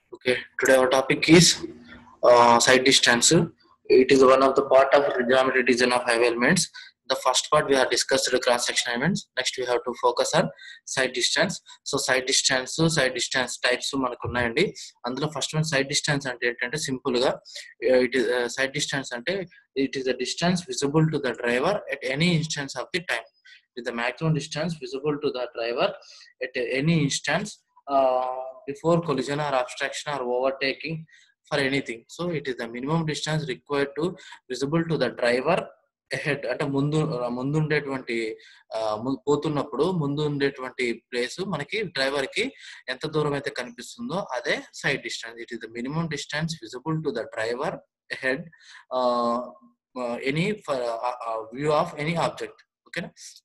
Okay, today our topic is side distance. It is one of the part of geometry design of highway elements. The first part we have discussed the cross section elements. Next we have to focus on side distance. So side distance types మనకు ఉన్నాయండి. అందులో first one sight distance అంటే ఏంటంటే simple గా it is sight distance అంటే it is the distance visible to the driver at any instance of the time. It is the maximum distance visible to the driver at any instance before collision or obstruction or overtaking for anything. So it is the minimum distance required to visible to the driver ahead. అంటే ముందు ఉండేటువంటి పోతున్నప్పుడు ముందు ఉండేటువంటి place మనకి driver కి ఎంత దూరం అయితే కనిపిస్తుందో అదే sight distance. It is the minimum distance visible to the driver ahead any view of any object. Okay,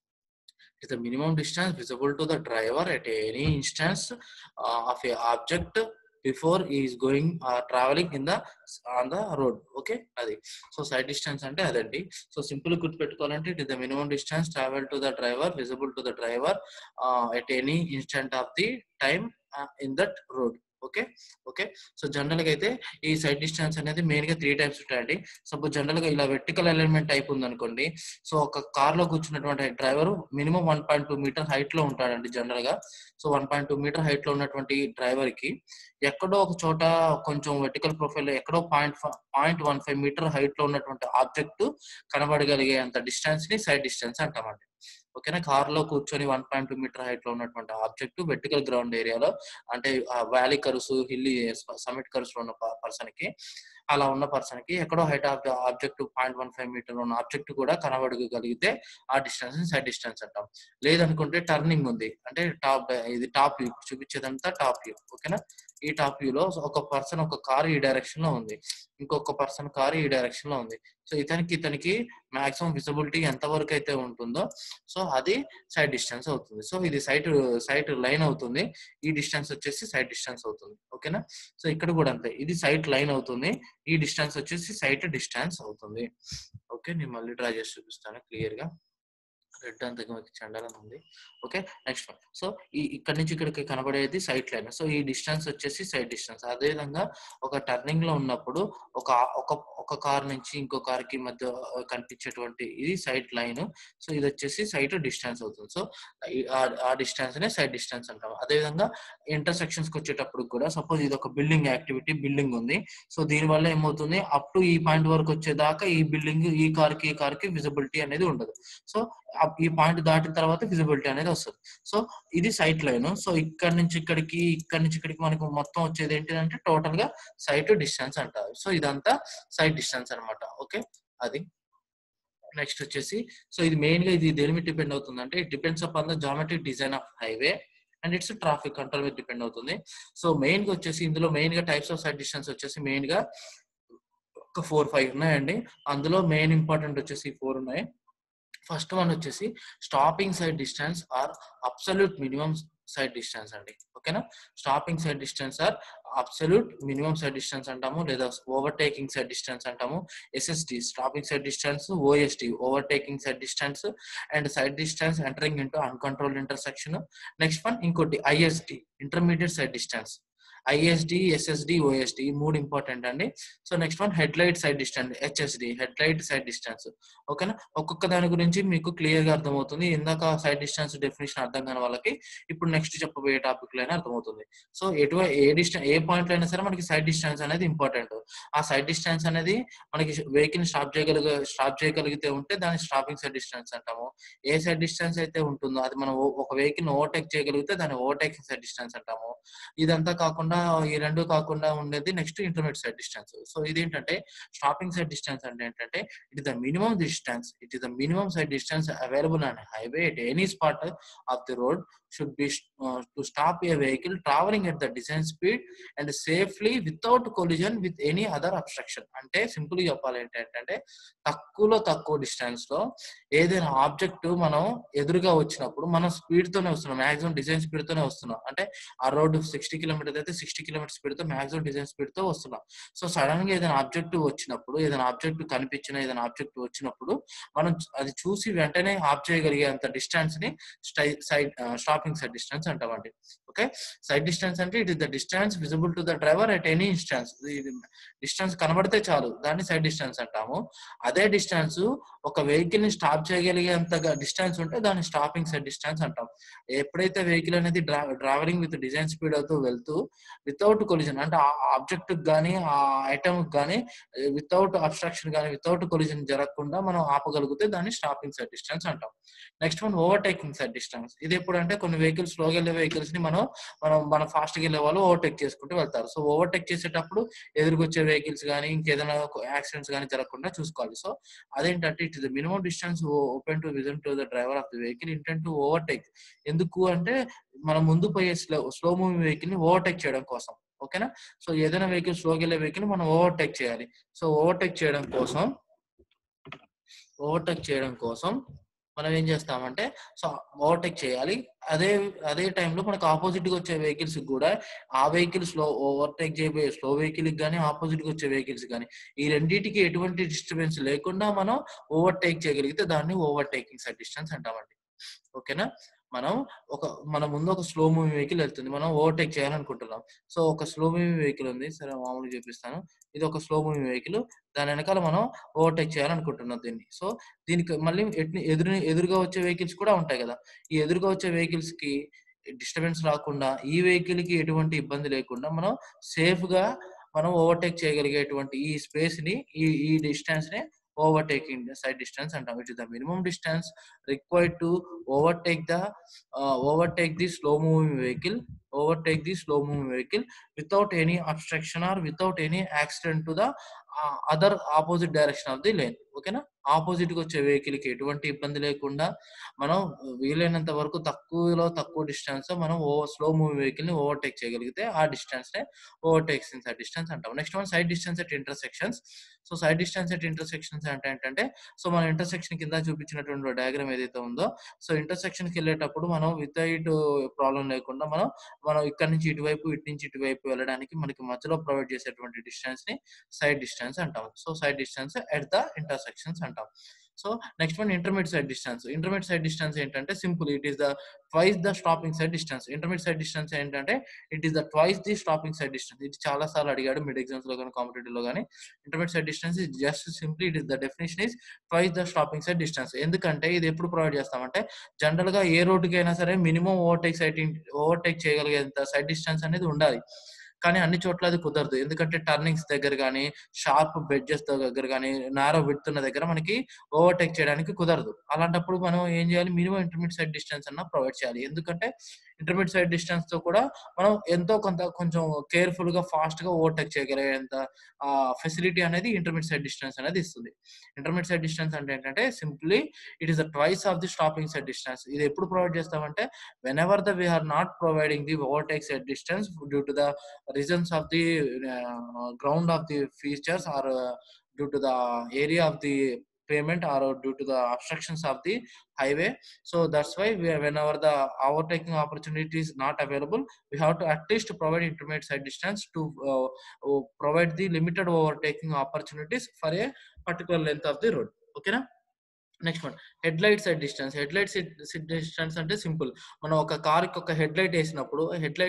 is the minimum distance visible to the driver at any instance of a object before he is going traveling on the road. Okay, adi so side distance ante adandi. So simple good pettukovalante it is the minimum distance travel to the driver visible to the driver at any instant of the time in that road. Okay so general గా అయితే ఈ side distance అనేది main గా 3 types ఉంటాయండి. Suppose general గా ఇలా vertical alignment type ఉందనుకోండి. So ఒక కార్ లో కూర్చున్నటువంటి డ్రైవర్ మినిమం 1.2 మీటర్ హైట్ లో ఉంటాడండి జనరల్ గా. సో 1.2 మీటర్ హైట్ లో ఉన్నటువంటి డ్రైవర్ కి ఎక్కడో ఒక చోట కొంచెం వెర్టికల్ ప్రొఫైల్ లో ఎక్కడో 0.15 మీటర్ హైట్ లో ఉన్నటువంటి ఆబ్జెక్ట్ కనబడగలిగే అంత డిస్టెన్స్ ని సైడ్ డిస్టెన్స్ అంటామండి. ఓకేనా, కార్ లో కూర్చొని 1.2 మీటర్ హైట్ లో ఉన్నటువంటి ఆబ్జెక్ట్ వెర్టికల్ గ్రౌండ్ ఏరియాలో అంటే valley curves hilly summit curves లో ఉన్న పర్సన్ కి అలా ఉన్న పర్సన్ కి ఎక్కడో హైట్ ఆఫ్ ఆబ్జెక్ట్ 0.15 మీటర్ ఉన్న ఆబ్జెక్ట్ కూడా కనబడగలిగితే ఆ డిస్టెన్స్ సైడ్ డిస్టెన్స్ అంటాం. లేదనుకుంటే టర్నింగ్ ఉంది అంటే ఇది టాప్ వ్యూ చూపించేదంతా టాప్ వ్యూ. ఓకేనా, ఈ టాప్ వ్యూ లో ఒక పర్సన్ ఒక కార్ ఈ డైరెక్షన్ లో ఉంది, ఇంకొక పర్సన్ కార్ ఈ డైరెక్షన్ లో ఉంది. సో ఇతనికి మాక్సిమం విజిబిలిటీ ఎంత వరకు అయితే ఉంటుందో సో అది సైడ్ డిస్టెన్స్ అవుతుంది. సో ఇది సైట్ లైన్ అవుతుంది, ఈ డిస్టెన్స్ వచ్చేసి సైడ్ డిస్టెన్స్ అవుతుంది. ఓకేనా, సో ఇక్కడ కూడా అంతే, ఇది సైట్ లైన్ అవుతుంది, ఈ డిస్టెన్స్ వచ్చేసి సైట్ డిస్టెన్స్ అవుతుంది. ఓకే, నేను మళ్ళీ డ్రా చేసి చూపిస్తాను క్లియర్ గా. రెడ్ అంత చండాలని ఉంది. Okay, next one. సో ఇక్కడ నుంచి ఇక్కడికి కనబడేది సైట్ లైన్. సో ఈ డిస్టెన్స్ వచ్చేసి సైడ్ డిస్టెన్స్. అదే విధంగా ఒక టర్నింగ్ లో ఉన్నప్పుడు ఒక కార్ నుంచి ఇంకో కార్ కి మధ్య కనిపించేటువంటి ఇది సైడ్ లైన్. సో ఇది వచ్చేసి సైట్ డిస్టెన్స్ అవుతుంది. సో ఆ డిస్టెన్స్ నే సైడ్ డిస్టెన్స్ అంటాం. అదే విధంగా ఇంటర్సెక్షన్స్ కి వచ్చేటప్పుడు కూడా సపోజ్ ఇది ఒక బిల్డింగ్ యాక్టివిటీ, బిల్డింగ్ ఉంది. సో దీని వల్ల ఏమవుతుంది, అప్ టు ఈ పాయింట్ వరకు వచ్చేదాకా ఈ బిల్డింగ్ ఈ కార్ కి విజిబిలిటీ అనేది ఉండదు. సో ఈ పాయింట్ దాటిన తర్వాత విజిబిలిటీ అనేది వస్తుంది. సో ఇది సైట్ లైన్. సో ఇక్కడ నుంచి ఇక్కడికి మనకు మొత్తం వచ్చేది ఏంటిదంటే టోటల్ గా సైట్ డిస్టెన్స్ అంటారు. సో ఇదంతా సైట్ డిస్టెన్స్ అనమాట. ఓకే, అది నెక్స్ట్ వచ్చేసి సో ఇది మెయిన్ గా ఇది దేని మీద డిపెండ్ అవుతుంది అంటే it depends upon the geometric design of highway and its traffic control మీద డిపెండ్ అవుతుంది. సో మెయిన్ గా వచ్చేసి ఇందులో మెయిన్ గా టైప్స్ ఆఫ్ సైడ్ డిస్టెన్స్ వచ్చేసి మెయిన్ గా ఒక 4-5 ఉన్నాయండి. అందులో మెయిన్ ఇంపార్టెంట్ వచ్చేసి 4 ఉన్నాయి. ఫస్ట్ వన్ వచ్చేసి stopping sight distance or absolute minimum sight distance అండి. ఓకేనా, stopping sight distance or absolute minimum sight distance అంటాము, లేదా ఓవర్టేకింగ్ సైడ్ డిస్టెన్స్ అంటాము. SSD stopping sight distance, OSD overtaking sight distance and sight distance entering into uncontrolled intersection. Next one ఇంకోటి ISD intermediate sight distance. ISD, SSD, OSD ఈ 3 important అండి. So next one head light sight distance, HSD head light sight distance. ఓకేనా, ఒక్కొక్క దాని గురించి మీకు clear గా అర్థమవుతుంది. ఇందాక సైడ్ డిస్టెన్స్ డెఫినేషన్ అర్థం కాని వాళ్ళకి ఇప్పుడు నెక్స్ట్ చెప్పబోయే టాపిక్ లైనా అర్థమవుతుంది. సో ఏ పాయింట్ లో అయినా సరే మనకి సైడ్ డిస్టెన్స్ అనేది ఇంపార్టెంట్. ఆ సైడ్ డిస్టెన్స్ అనేది మనకి వెహికల్ స్టాప్ చేయగలిగితే ఉంటే దాన్ని స్టాపింగ్ సైడ్ డిస్టెన్స్ అంటాము. ఏ సైడ్ డిస్టెన్స్ అయితే ఉంటుందో అది మనం ఒక వెహికల్ ఓవర్టేక్ చేయగలిగితే దాన్ని ఓవర్టేకింగ్ సైడ్ డిస్టెన్స్ అంటాము. ఇదంతా కాకుండా ఈ రెండు కాకుండా ఉండేది next intermediate sight distance. So ఇదేంటంటే స్టాపింగ్ సైడ్ డిస్టెన్స్ అంటే ఏంటంటే it is the minimum sight distance available on highway at any spot of the road should be to stop a vehicle traveling at the design speed and safely without collision with any other obstruction. అంటే simple గా చెప్పాలి ఏంటంటే తక్కువ distance లో ఏదైనా object మనం ఎదురుగా వచ్చినప్పుడు మనం స్పీడ్ తోనే వస్తున్నాం, మాక్సిమం డిజైన్ స్పీడ్ తోనే వస్తున్నాం. అంటే ఆ రోడ్డు 60 కిలోమీటర్స్ అయితే 60 కిలోమీటర్ స్పీడ్ తో మాక్సిమం డిజైన్ స్పీడ్ తో వస్తున్నాం. సో సడన్ గా ఏదైనా ఆబ్జెక్ట్ వచ్చినప్పుడు, ఏదైనా ఆబ్జెక్ట్ కనిపించిన ఏదైనా ఆబ్జెక్ట్ వచ్చినప్పుడు మనం అది చూసి వెంటనే ఆఫ్ చేయగలిగే అంత డిస్టెన్స్ ని స్టాపింగ్ సైడ్ డిస్టెన్స్ అంటామండి. ఓకే, సైడ్ డిస్టెన్స్ అంటే it is the distance visible to the driver at any instance. Distance కనబడితే చాలు దాన్ని సైడ్ డిస్టెన్స్ అంటాము. అదే డిస్టెన్స్ ఒక వెహికల్ ని స్టాప్ చేయగలిగేంతగా డిస్టెన్స్ ఉంటే దాన్ని స్టాపింగ్ సైడ్ డిస్టెన్స్ అంటాం. ఎప్పుడైతే వెహికల్ అనేది ట్రావెలింగ్ విత్ డిజైన్ స్పీడ్ అవుతూ వెళ్తూ వితౌట్ కొలిజన్ అంటే ఆ ఆబ్జెక్ట్ కానీ ఆ ఐటమ్ కానీ వితౌట్ అబ్స్ట్రక్షన్ కానీ వితౌట్ కొలిజన్ జరగకుండా మనం ఆపగలిగితే దాన్ని స్టాపింగ్ సైడ్ డిస్టెన్స్ అంటాం. Next one overtaking sight distance. ఇది ఎప్పుడంటే కొన్ని వెహికల్స్ స్లోగా వెళ్ళే వెహికల్స్ ని మనం ఫాస్ట్ గా వెళ్ళే వాళ్ళు ఓవర్టేక్ చేసుకుంటూ వెళ్తారు. సో ఓవర్టేక్ చేసేటప్పుడు ఎదురుకొచ్చే వెహికల్స్ కానీ ఇంకేదైనా యాక్సిడెంట్స్ కానీ జరగకుండా చూసుకోవాలి. సో అదేంటంటే it is the minimum distance open to vision to the driver of the vehicle intent to overtake. ఎందుకు అంటే మనం ముందు పోయే స్లో మూవింగ్ వెహికల్ ని ఓవర్టేక్ చేయడం కోసం. ఓకేనా, సో ఏదైనా వెహికల్ స్లోగా వెళ్ళే వెహికల్ మనం ఓవర్టేక్ చేయాలి. సో ఓవర్టేక్ చేయడం కోసం మనం ఏం చేస్తామంటే సో ఓవర్టేక్ చేయాలి. అదే అదే టైంలో మనకు ఆపోజిట్ గా వచ్చే వెహికల్స్ కూడా ఆ వెహికల్స్ లో ఓవర్టేక్ చేయబోయే స్లో వెహికల్ కానీ ఆపోజిట్ గా వచ్చే వెహికల్స్ కానీ ఈ రెండింటికి ఎటువంటి డిస్టర్బెన్స్ లేకుండా మనం ఓవర్టేక్ చేయగలిగితే దాన్ని ఓవర్టేకింగ్ సైడ్ డిస్టెన్స్ అంటామండి. ఓకేనా, మన ముందు ఒక స్లో మూవింగ్ వెహికల్ వెళ్తుంది, మనం ఓవర్టేక్ చేయాలనుకుంటున్నాం. సో ఒక స్లో మూవింగ్ వెహికల్ ఉంది, సరే మామూలుగా చూపిస్తాను. ఇది ఒక స్లో మూవింగ్ వెహికల్, దాని వెనకాల మనం ఓవర్టేక్ చేయాలనుకుంటున్నాం దీన్ని. సో దీనికి మళ్ళీ ఎదురుగా వచ్చే వెహికల్స్ కూడా ఉంటాయి కదా. ఈ ఎదురుగా వచ్చే వెహికల్స్ కి డిస్టర్బెన్స్ రాకుండా ఈ వెహికల్ కి ఎటువంటి ఇబ్బంది లేకుండా మనం సేఫ్ గా మనం ఓవర్టేక్ చేయగలిగేటువంటి ఈ స్పేస్ ని ఈ డిస్టెన్స్ ని ఓవర్టేకింగ్ సైడ్ డిస్టెన్స్ అంటాం. It is the minimum distance required to overtake the slow moving vehicle without any obstruction or without any accident to the other opposite direction of the lane. ఓకేనా, opposite గా వచ్చే vehicle కి ఎటువంటి ఇబ్బంది లేకుండా మనం వీలైనంత వరకు తక్కువ డిస్టెన్స్ మనం స్లో మూవింగ్ వెహికల్ ని ఓవర్టేక్ చేయగలిగితే ఆ డిస్టెన్స్ నే ఓవర్టేకింగ్ సైడ్ డిస్టెన్స్ అంటాం. Next one sight distance at intersections. So sight distance at intersections అంటే ఏంటంటే సో మన ఇంటర్సెక్షన్ కింద చూపించినటువంటి డయాగ్రామ్ ఏదైతే ఉందో సో ఇంటర్సెక్షన్ కి వెళ్ళేటప్పుడు మనం వితౌట్ ప్రాబ్లం లేకుండా మనం ఇక్కడ నుంచి ఇటువైపు ఇటు నుంచి ఇటువైపు వెళ్ళడానికి మనకి మధ్యలో ప్రొవైడ్ చేసేటువంటి డిస్టెన్స్ ని సైడ్ డిస్టెన్స్ అంటాం. So sight distance at the intersections అంటాం. So next one intermediate sight distance ఏంటంటే simple, it is the twice the stopping sight distance. Intermediate sight distance ఏంటంటే it is the twice the stopping sight distance. ఇది చాలా సార్లు అడిగాడు mid exams లో కానీ competitive లో కానీ. Intermediate sight distance is just simply it is the definition is twice the stopping sight distance. ఎందుకంటే ఇది ఎప్పుడు ప్రొవైడ్ చేస్తామంటే జనరల్ గా ఏ రోడ్డుకి అయినా సరే మినిమం ఓవర్టేక్ చేయగలిగేంత సైడ్ డిస్టెన్స్ అనేది ఉండాలి. కానీ అన్ని చోట్ల అది కుదరదు. ఎందుకంటే టర్నింగ్స్ దగ్గర కానీ షార్ప్ బెడ్జెస్ దగ్గర కానీ నారో విడ్త్ ఉన్న దగ్గర మనకి ఓవర్టేక్ చేయడానికి కుదరదు. అలాంటప్పుడు మనం ఏం చేయాలి, మినిమం ఇంటర్మీడియట్ సైడ్ డిస్టెన్స్ అన్న ప్రొవైడ్ చేయాలి. ఎందుకంటే ఇంటర్మీడియట్ సైడ్ డిస్టెన్స్ తో కూడా మనం ఎంతో కొంచెం కేర్ఫుల్ గా ఫాస్ట్ గా ఓవర్టేక్ చేయగలిగేంత ఫెసిలిటీ అనేది ఇంటర్మీడియట్ సైడ్ డిస్టెన్స్ అనేది ఇస్తుంది. ఇంటర్మీడియట్ సైడ్ డిస్టెన్స్ అంటే ఏంటంటే simply it is the twice of the stopping sight distance. ఇది ఎప్పుడు ప్రొవైడ్ చేస్తామంటే whenever we are not providing the overtake side distance due to the reasons of the ground of the features or due to the area of the pavement or due to the obstructions of the highway. So that's why whenever the overtaking opportunity is not available, we have to at least provide intermediate side distance to provide the limited overtaking opportunities for a particular length of the road. Okay na? Next one head light sight distance. అంటే simple, మనం ఒక car కి ఒక head light వేసినప్పుడు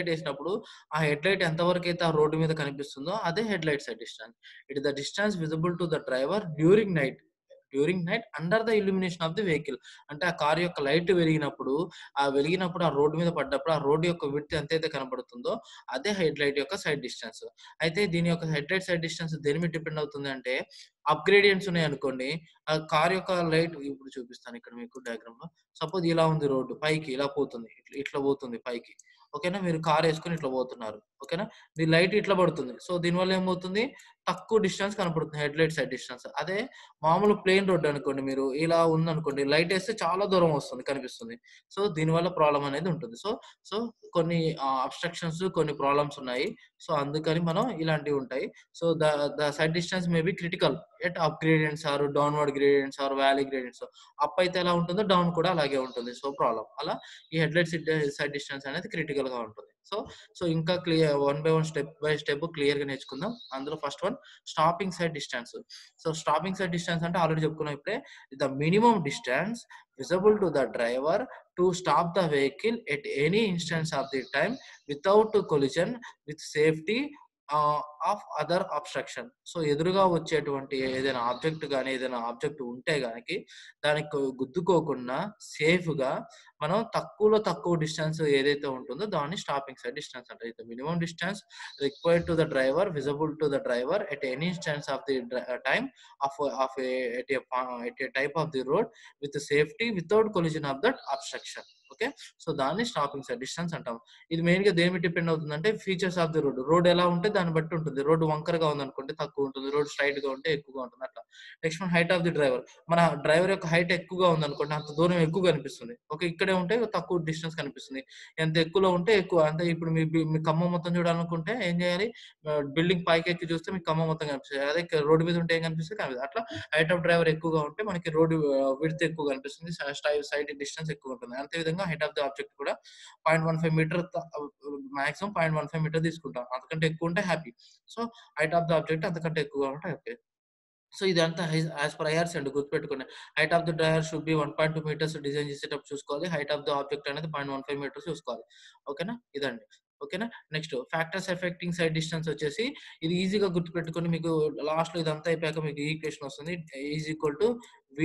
ఆ head light ఎంతవరకు అయితే ఆ రోడ్డు మీద కనిపిస్తుందో అదే head light sight distance. It is the distance visible to the driver during night under the illumination of the vehicle. అంటే ఆ కార్ యొక్క లైట్ వెలిగినప్పుడు ఆ రోడ్డు మీద పడ్డప్పుడు ఆ రోడ్డు యొక్క విడ్త్ ఎంతైతే కనబడుతుందో అదే హెడ్ లైట్ యొక్క సైడ్ డిస్టెన్స్. అయితే దీని యొక్క హెడ్ లైట్ సైడ్ డిస్టెన్స్ దేని మీద డిపెండ్ అవుతుంది అంటే అప్గ్రేడియంట్స్ ఉన్నాయి అనుకోండి, ఆ కార్ యొక్క లైట్ ఇప్పుడు చూపిస్తాను ఇక్కడ మీకు డయాగ్రామ్ లో. సపోజ్ ఇలా ఉంది రోడ్డు, పైకి ఇలా పోతుంది, ఇట్లా పోతుంది పైకి. ఓకేనా, మీరు కార్ వేసుకొని ఇట్లా పోతున్నారు. ఓకేనా, మీ లైట్ ఇట్లా పడుతుంది. సో దీనివల్ల ఏమవుతుంది, తక్కువ డిస్టెన్స్ కనపడుతుంది హెడ్ లైట్ సైడ్ డిస్టెన్స్. అదే మామూలు ప్లేన్ రోడ్ అనుకోండి, మీరు ఇలా ఉందనుకోండి, లైట్ వేస్తే చాలా దూరం వస్తుంది కనిపిస్తుంది. సో దీనివల్ల ప్రాబ్లం అనేది ఉంటుంది. సో కొన్ని అబ్స్ట్రక్షన్స్ కొన్ని ప్రాబ్లమ్స్ ఉన్నాయి. సో అందుకని మనం ఇలాంటివి ఉంటాయి. So the sight distance may be critical at up gradients or downward gradients or valley gradients. Up అయితే ఎలా ఉంటుందో డౌన్ కూడా అలాగే ఉంటుంది. సో ప్రాబ్లం అలా ఈ హెడ్ లైట్ సైడ్ డిస్టెన్స్ అనేది క్రిటికల్ గా ఉంటుంది. సో ఇంకా clear one by one step by step clear గా నేర్చుకుందాం. అందులో first one stopping sight distance. So stopping sight distance అంటే ఆల్రెడీ చెప్పుకున్నాం ఇప్పుడే, the minimum distance visible to the driver to stop the vehicle at any instance of the time without collision with safety of other obstruction. So ఎదురుగా వచ్చేటువంటి ఏదైనా object కానీ ఏదైనా object ఉంటే గానికి దానికి గుద్దుకోకుండా సేఫ్ గా మనం తక్కువ డిస్టెన్స్ ఏదైతే ఉంటుందో దాన్ని స్టాపింగ్ సైడ్ డిస్టెన్స్ అంటే ఇది minimum distance required to the driver visible to the driver at any instance of the time of at a type of the road with safety without collision of that obstruction. Okay, so దాన్ని stopping sight distance అంటాం. ఇది main గా దేని depend అవుతుందంటే features of the road ఎలా ఉంటే దాన్ని బట్టి ఉంటుంది. రోడ్డు వంకరగా ఉందనుకుంటే తక్కువ ఉంటుంది, రోడ్ స్ట్రైట్ గా ఉంటే ఎక్కువగా ఉంటుంది అట్లా. Next one height of the driver. మన డ్రైవర్ యొక్క హైట్ ఎక్కువగా ఉందనుకోండి అంత దూరం ఎక్కువ కనిపిస్తుంది. ఓకే, ఇక్కడే ఉంటే తక్కువ డిస్టెన్స్ కనిపిస్తుంది. ఎంత ఎక్కువలో ఉంటే ఎక్కువ. అంటే ఇప్పుడు మీ ఖమ్మం మొత్తం చూడాలనుకుంటే ఏం చేయాలి, బిల్డింగ్ పైకి ఎక్కి చూస్తే మీకు ఖమ్మం మొత్తం కనిపిస్తుంది. అదే రోడ్డు మీద ఉంటే ఏం కనిపిస్తుంది కనిపిస్తుంది. అట్లా హైట్ ఆఫ్ డ్రైవర్ ఎక్కువగా ఉంటే మనకి రోడ్డు విడ్త్ ఎక్కువ కనిపిస్తుంది, సైడ్ డిస్టెన్స్ ఎక్కువ ఉంటుంది. అంతే విధంగా హైట్ ఆఫ్ ది ఆబ్జెక్ట్ కూడా 0.15 మీటర్ మాక్సిమం 0.15 మీటర్ తీసుకుంటాం. అంతకంటే ఎక్కువ ఉంటే happy. So height of the object అంతకంటే ఎక్కువగా ఉంటే ఓకే. సో ఇదంతా యాజ్ పర్ ఐఆర్సీ అండి, గుర్తుపెట్టుకోండి. Height of the driver should be 1.2 metres design చేసేటప్పుడు చూసుకోవాలి. హైట్ ఆఫ్ ది ఆబ్జెక్ట్ అనేది 0.15 మీటర్స్ చూసుకోవాలి. ఓకేనా, ఇదండి. ఓకేనా, next factors affecting sight distance వచ్చేసి ఇది ఈజీగా గుర్తుపెట్టుకొని మీకు లాస్ట్ లో ఇదంతా అయిపోయాక మీకు ఈక్వేషన్ వస్తుంది. Is equal to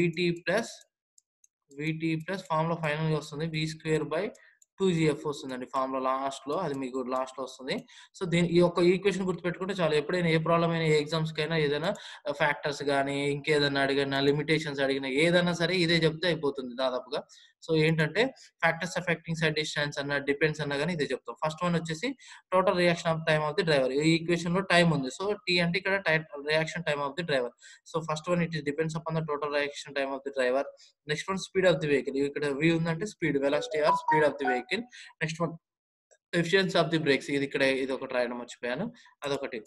v t plus formula final గా వస్తుంది v²/2gf వస్తుందండి ఫార్ములా లాస్ట్ లో, అది మీకు లాస్ట్ లో వస్తుంది. సో ఈ యొక్క ఈక్వేషన్ గుర్తుపెట్టుకుంటే చాలా, ఎప్పుడైనా ఏ ప్రాబ్లం అయినా ఏ ఎగ్జామ్స్ కైనా ఏదైనా ఫ్యాక్టర్స్ కానీ ఇంకేదైనా అడిగినా లిమిటేషన్స్ అడిగినా ఏదైనా సరే ఇదే చెప్తే అయిపోతుంది దాదాపుగా. సో ఏంటంటే ఫ్యాక్టర్స్ ఎఫెక్టింగ్ సైడ్ డిస్టెన్స్ అన్న డిపెండ్స్ అన్నా కానీ ఇదే చెప్తాం. ఫస్ట్ వన్ వచ్చేసి total reaction of time of the driver. ఈ ఈక్వేషన్ లో టైం ఉంది, సో టీ అంటే ఇక్కడ reaction time of the driver. So first one it is depends upon the total reaction time of the driver. Next one speed of the vehicle. ఇక్కడ V ఉందంటే speed, velocity or speed of the vehicle. Next one efficiency of the brakes. ఇది ఒకటి రాయడం మర్చిపోయాను, అదొకటి.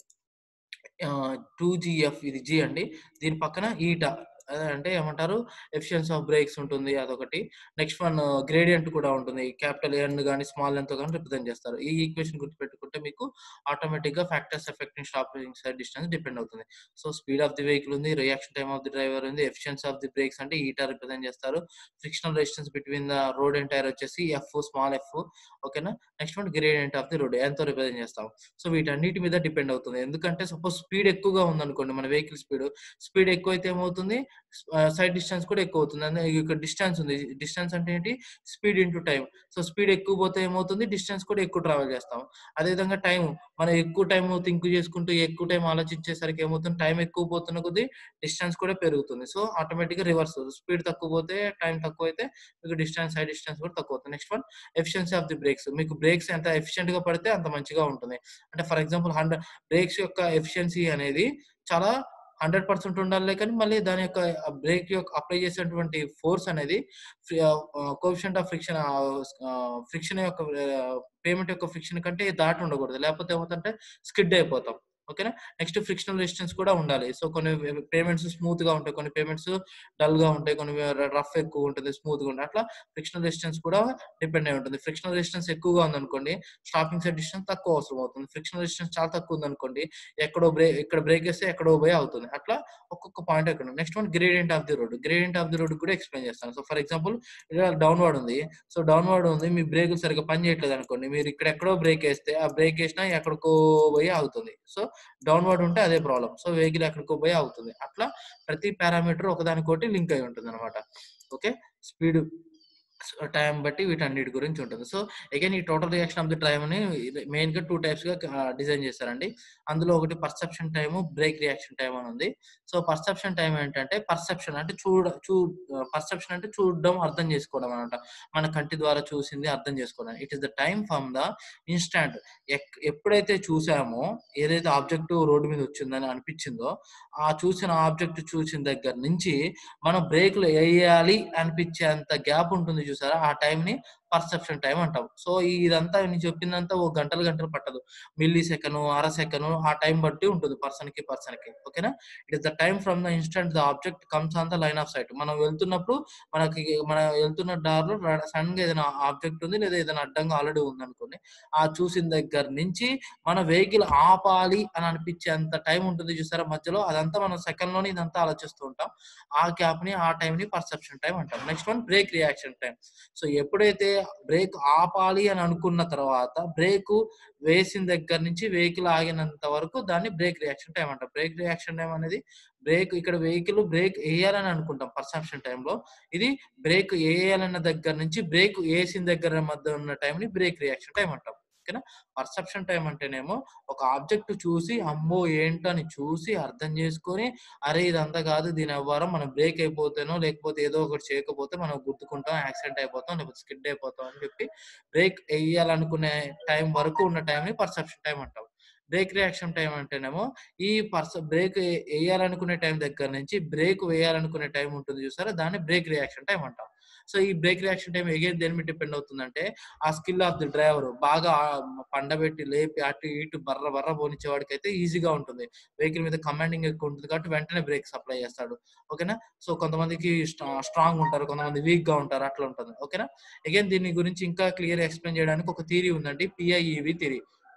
2gf ఇది G అండి, దీని పక్కన ఈటా అంటే ఏమంటారు ఎఫిషియన్సీ ఆఫ్ బ్రేక్స్ ఉంటుంది, అదొకటి. నెక్స్ట్ వన్ గ్రేడియంట్ కూడా ఉంటుంది, క్యాపిటల్ ఎన్ కానీ స్మాల్ ఎన్ తో కానీ రిప్రజెంట్ చేస్తారు. ఈ ఈక్వేషన్ గుర్తుపెట్టుకుంటే మీకు ఆటోమేటిక్ గా factors affecting stopping sight distance depend అవుతుంది. So speed of the vehicle ఉంది, reaction time of the driver ఉంది, ఎఫిషియన్సీ ఆఫ్ ది బ్రేక్స్ అంటే ఈటా రిప్రజెంట్ చేస్తారు, frictional resistance between the road and tyre వచ్చేసి F small F. ఓకేనా, next one gradient of the road N తో represent చేస్తాం. So వీటన్నిటి మీద డిపెండ్ అవుతుంది. ఎందుకంటే సపోజ్ స్పీడ్ ఎక్కువగా ఉందనుకోండి, మన వెహికల్ స్పీడ్ ఎక్కువైతే ఏమవుతుంది, సైడ్ డిస్టెన్స్ కూడా ఎక్కువ అవుతుంది. అంటే ఇక్కడ డిస్టెన్స్ ఉంది, డిస్టెన్స్ అంటే ఏంటి, speed into time. So speed ఎక్కువ పోతే ఏమవుతుంది, డిస్టెన్స్ కూడా ఎక్కువ ట్రావెల్ చేస్తాం. అదేవిధంగా టైం, మనం ఎక్కువ టైం థింక్ చేసుకుంటూ ఎక్కువ టైం ఆలోచించేసరికి ఏమవుతుంది, టైం ఎక్కువ పోతున్న కొద్దీ డిస్టెన్స్ కూడా పెరుగుతుంది. సో ఆటోమేటిక్ గా రివర్స్, స్పీడ్ తక్కువ పోతే టైం తక్కువ అయితే మీకు సైడ్ డిస్టెన్స్ కూడా తక్కువ అవుతుంది. Next one efficiency of the brakes. మీకు బ్రేక్స్ ఎంత ఎఫిషియెంట్ గా పడితే అంత మంచిగా ఉంటుంది. అంటే ఫర్ ఎగ్జాంపుల్ 100 బ్రేక్స్ యొక్క ఎఫిషియన్సీ అనేది చాలా 100% ఉండాలి, కానీ మళ్ళీ దాని యొక్క బ్రేక్ యొక్క అప్లై చేసేటువంటి ఫోర్స్ అనేది కోఎఫిషియంట్ ఆఫ్ ఫ్రిక్షన్ యొక్క పేమెంట్ యొక్క ఫ్రిక్షన్ కంటే దాటి ఉండకూడదు, లేకపోతే ఏమవుతుందంటే స్కిడ్ అయిపోతాం. ఓకేనా, నెక్స్ట్ ఫ్రిక్షనల్ రెసిస్టెన్స్ కూడా ఉండాలి. సో కొన్ని పేమెంట్స్ స్మూత్ గా ఉంటాయి, కొన్ని పేమెంట్స్ డల్ గా ఉంటాయి, కొన్ని రఫ్ ఎక్కువ ఉంటుంది, స్మూత్ గా ఉంటుంది. అట్లా ఫ్రిక్షనల్ రెసిస్టెన్స్ కూడా డిపెండ్ అయి ఉంటుంది. ఫ్రిక్షనల్ రెసిస్టెన్స్ ఎక్కువగా ఉందనుకోండి స్టాపింగ్ సైడ్ డిస్టెన్స్ తక్కువ అవసరం అవుతుంది. ఫ్రిక్షనల్ రెసిస్టెన్స్ చాలా తక్కువ ఉందనుకోండి ఇక్కడ బ్రేక్ వేస్తే ఎక్కడో పోయి అవుతుంది. అట్లా ఒక్కొక్క పాయింట్ ఎక్కడ. Next one gradient of the road. Gradient of the road కూడా ఎక్స్ప్లెయిన్ చేస్తాను. సో ఫర్ ఎగ్జాంపుల్ ఇక్కడ డౌన్వర్డ్ ఉంది, సో డౌన్వర్డ్ ఉంది, మీ బ్రేక్ సరిగ్గా పని చేయట్లేదు అనుకోండి, మీరు ఇక్కడ ఎక్కడో బ్రేక్ వేస్తే ఆ బ్రేక్ వేసినా ఎక్కడికో పోయి అవుతుంది. సో డౌన్వర్డ్ ఉంటే అదే ప్రాబ్లం, సో వెహికల్ ఎక్కడికో పోయి అవుతుంది. అట్లా ప్రతి పారామీటర్ ఒకదానికోటి లింక్ అయి ఉంటుంది అనమాట. ఓకే, స్పీడ్ టైం బట్టి వీటన్నిటి గురించి ఉంటుంది. సో అగైన్ ఈ total reaction of the time ని మెయిన్ గా 2 టైప్స్ గా డిజైన్ చేశారండి. అందులో ఒకటి perception time, brake reaction time అని ఉంది. సో పర్సెప్షన్ టైం ఏంటంటే పర్సెప్షన్ అంటే పర్సెప్షన్ అంటే చూడడం, అర్థం చేసుకోవడం అనమాట. మన కంటి ద్వారా చూసింది అర్థం చేసుకోవడం. It is the time from the instant, ఎప్పుడైతే చూసామో, ఏదైతే ఆబ్జెక్ట్ రోడ్డు మీద వచ్చిందని అనిపించిందో, ఆ చూసిన ఆబ్జెక్ట్ చూసిన దగ్గర నుంచి మనం బ్రేక్లు వేయాలి అనిపించేంత గ్యాప్ ఉంటుంది చూసారా, ఆ టైం ని పర్సెప్షన్ టైం అంటాం. సో ఇదంతా నేను చెప్పిందంతా ఓ గంటలు గంటలు పట్టదు. మిల్లీ సెకను, అర సెకను ఆ టైం బట్టి ఉంటుంది పర్సన్‌కి. ఓకేనా? It is the time from the instant the object comes on the line of sight. మనం వెళ్తున్నప్పుడు మనం వెళ్తున్న దారిలో సడెన్‌గా ఏదైనా ఆబ్జెక్ట్ ఉంది లేదా ఏదైనా అడ్డంగా ఆల్రెడీ ఉందనుకోండి. ఆ చూసిన దగ్గర నుంచి మన వెహికల్ ఆపాలి అని అనిపించేంత టైం ఉంటుంది చూసారా మధ్యలో, అదంతా మనం సెకన్‌లోనే ఇదంతా ఆలోచిస్తూ ఉంటాం. ఆ టైంని పర్సెప్షన్ టైం అంటాం. Next one brake reaction time. So ఎప్పుడైతే బ్రేక్ ఆపాలి అని అనుకున్న తర్వాత బ్రేకు వేసిన దగ్గర నుంచి వెహికల్ ఆగినంత వరకు దాన్ని బ్రేక్ రియాక్షన్ టైం అంటాం. బ్రేక్ రియాక్షన్ టైం అనేది ఇక్కడ వెహికల్ బ్రేక్ ఎయ్యాలని అనుకుంటాం పర్సెప్షన్ టైంలో. ఇది బ్రేక్ ఎయ్యాలన్న దగ్గర నుంచి బ్రేక్ ఏసిన దగ్గర మధ్య ఉన్న టైంని బ్రేక్ రియాక్షన్ టైం అంటాం. ఓకేనా? పర్సెప్షన్ టైం అంటేనేమో ఒక ఆబ్జెక్ట్ చూసి అమ్మో ఏంటో అని చూసి అర్థం చేసుకొని, అరే ఇదంతా కాదు దీని ఎవ్వరం మనం బ్రేక్ అయిపోతేనో లేకపోతే ఏదో ఒకటి చేయకపోతే మనం గుద్దుకుంటాం, యాక్సిడెంట్ అయిపోతాం, లేకపోతే స్కిడ్ అయిపోతాం అని చెప్పి బ్రేక్ ఎయ్యాలనుకునే టైం వరకు ఉన్న టైంని పర్సెప్షన్ టైం అంటాం. బ్రేక్ రియాక్షన్ టైం అంటేనేమో ఈ బ్రేక్ ఎయ్యాలనుకునే టైం దగ్గర నుంచి బ్రేక్ వేయాలనుకునే టైం ఉంటుంది చూసారా, దాన్ని బ్రేక్ రియాక్షన్ టైం అంటాం. సో ఈ బ్రేక్ రియాక్షన్ టైం అగైన్ దేని మీద డిపెండ్ అవుతుందంటే ఆ స్కిల్ ఆఫ్ ది డ్రైవర్ బాగా పండబెట్టి లేపి అటు ఇటు బర్ర బర్ర పోనిచ్చే వాడికైతే ఈజీగా ఉంటుంది. వెహికల్ మీద కమాండింగ్ ఎక్కువ ఉంటుంది కాబట్టి వెంటనే బ్రేక్స్ అప్లై చేస్తాడు. ఓకేనా? సో కొంతమందికి స్ట్రాంగ్ ఉంటారు, కొంతమంది వీక్ గా ఉంటారు, అట్లా ఉంటుంది. ఓకేనా? అగైన్ దీని గురించి ఇంకా క్లియర్ ఎక్స్ప్లెయిన్ చేయడానికి ఒక థియరీ ఉందండి, పిఐఈవి థియరీ.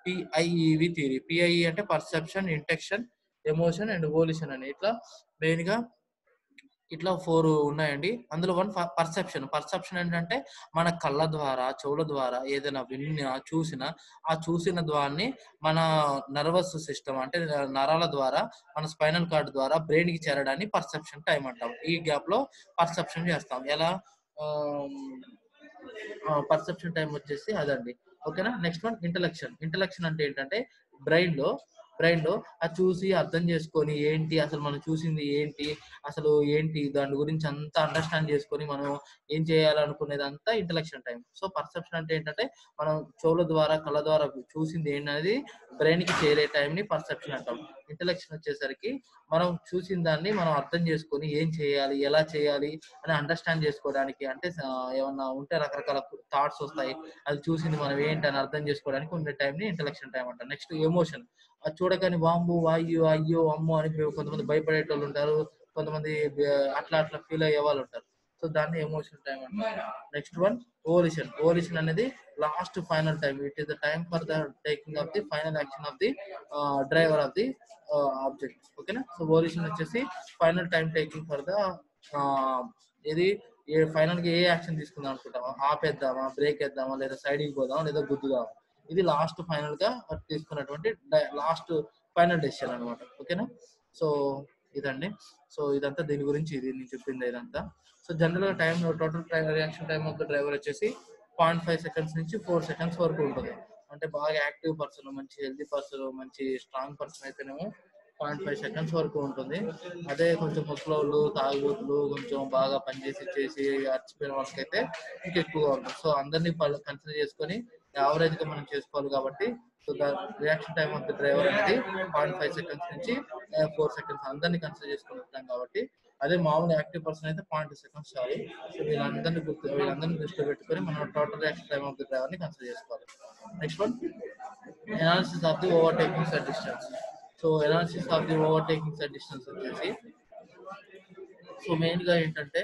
పిఐఈ అంటే perception, intellection, emotion and volition అని మెయిన్ గా ఇట్లా 4 ఉన్నాయండి. అందులో వన్ పర్సెప్షన్ ఏంటంటే మన కళ్ళ ద్వారా, చెవుల ద్వారా ఏదైనా విన్నా, చూసినా, ఆ చూసిన దాన్ని మన నర్వస్ సిస్టమ్ అంటే నరాల ద్వారా మన స్పైనల్ కార్డ్ ద్వారా బ్రెయిన్‌కి చేరడాన్ని పర్సెప్షన్ టైమ్ అంటాం. ఈ గ్యాప్‌లో పర్సెప్షన్ చేస్తాం. ఎలా ఆహ్, పర్సెప్షన్ టైమ్ వచ్చేసి అదండి. ఓకేనా? నెక్స్ట్ వన్ ఇంటలెక్షన్ అంటే ఏంటంటే బ్రెయిన్‌లో బ్రెయిన్‌లో అది చూసి అర్థం చేసుకొని ఏంటి అసలు మనం చూసింది ఏంటి? అసలు ఏంటి? దాని గురించి అంతా అండర్‌స్టాండ్ చేసుకొని మనం ఏం చేయాలనుకునేదంతా ఇంటలెక్షన్ టైమ్. సో పర్సెప్షన్ అంటే ఏంటంటే మనం చెవుల ద్వారా, కళ్ళ ద్వారా చూసింది ఏంటనేది బ్రెయిన్‌కి చేరే టైంని పర్సెప్షన్ అంటాం. ఇంటలెక్షన్ వచ్చేసరికి మనం చూసిన దాన్ని మనం అర్థం చేసుకొని ఏం చేయాలి? ఎలా చేయాలి? అని అండర్‌స్టాండ్ చేసుకోవడానికి అంటే ఏమన్నా ఉంటే రకరకాల థాట్స్ వస్తాయి. అది చూసింది మనం ఏంటని అర్థం చేసుకోవడానికి ఉండే టైంని ఇంటలెక్షన్ టైమ్ అంటాం. Next emotion. అది చూడగానే వామ్మో! వాయ్యో! అయ్యో! అమ్మో! అని కొంతమంది భయపడేటోళ్ళు ఉంటారు. కొంతమంది అట్లా ఫీల్ అయ్యే వాళ్ళు ఉంటారు. సో దాన్ని ఎమోషన్ టైమ్ అంటారు. Next one volition. వోల్యూషన్ అనేది last final time. It is the time for the taking of the final action of the driver of the object. ఓకేనా? సో వోల్యూషన్ వచ్చేసి final time taking for the ఇది final గా ఏ action తీసుకుందాం అనుకుంటామా, ఆపేద్దామా, break వేద్దామా, లేదా సైడ్కి పోదామా, లేదా గుద్దుదామా, ఇది లాస్ట్ ఫైనల్ గా తీసుకున్నటువంటి లాస్ట్ ఫైనల్ డెసిషన్ అనమాట. ఓకేనా? సో ఇదండి. సో ఇదంతా దీని గురించి ఇది నేను చెప్పింది ఇదంతా. సో జనరల్ గా time total reaction time of the driver వచ్చేసి 0.5 సెకండ్స్ నుంచి 4 సెకండ్స్ వరకు ఉంటుంది. అంటే బాగా యాక్టివ్ పర్సన్, మంచి హెల్తీ పర్సన్, మంచి స్ట్రాంగ్ పర్సన్ అయితేనేమో 0.5 సెకండ్స్ వరకు ఉంటుంది. అదే కొంచెం ముసలోళ్ళు, తాగుబోతులు, కొంచెం బాగా పనిచేసి అలసిపోయిన వాళ్ళకైతే ఇంకా ఎక్కువగా ఉంటుంది. సో అందరినీ కన్సిడర్ చేసుకొని యావరేజ్ గా మనం చేసుకోవాలి కాబట్టి so the reaction time of the driver అనేది 0.5 సెకండ్స్ నుంచి 4 సెకండ్స్ అందరినీ కన్సిడర్ చేసుకొని ఉంటాం కాబట్టి, అదే మామూలు యాక్టివ్ పర్సన్ అయితే 0.2 సెకండ్స్ చాలు. సో వీళ్ళందరినీ దృష్టిలో పెట్టుకొని మనం total reaction time of the driver ని కన్సిడర్ చేసుకోవాలి. Next one analysis of the overtaking sight distance. So analysis of the overtaking sight distance వచ్చేసి సో మెయిన్ గా ఏంటంటే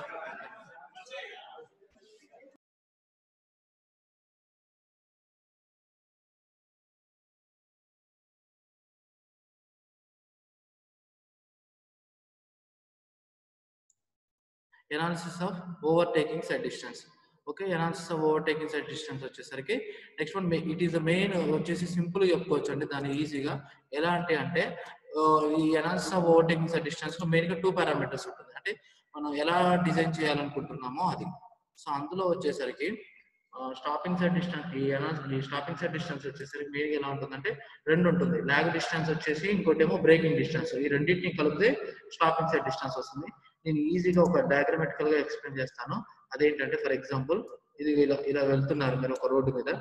analysis of overtaking sight distance. Okay, analysis of overtaking sight distance వచ్చేసరికి next one it is the main వచ్చేసి simple చెప్పుకోవచ్చు అండి దాన్ని ఈజీగా. ఎలా అంటే ఈ analysis of overtaking sight distance లో మెయిన్ గా 2 పారామీటర్స్ ఉంటుంది. అంటే మనం ఎలా డిజైన్ చేయాలనుకుంటున్నామో అది. సో అందులో వచ్చేసరికి స్టాపింగ్ సెట్ డిస్టెన్స్ ఈ స్టాపింగ్ సెట్ డిస్టెన్స్ వచ్చేసరికి మెయిన్ ఎలా ఉంటుందంటే రెండు ఉంటుంది. లాగ్ డిస్టెన్స్ వచ్చేసి ఇంకోటి ఏమో బ్రేకింగ్ డిస్టెన్స్. ఈ రెండింటిని కలిపితే స్టాపింగ్ సెట్ డిస్టెన్స్ వస్తుంది. నేను ఈజీగా ఒక డయాగ్రమెటికల్ గా ఎక్స్ప్లెయిన్ చేస్తాను. అదేంటంటే ఫర్ ఎగ్జాంపుల్ ఇది ఇలా వెళ్తున్నారు మీరు ఒక రోడ్డు మీద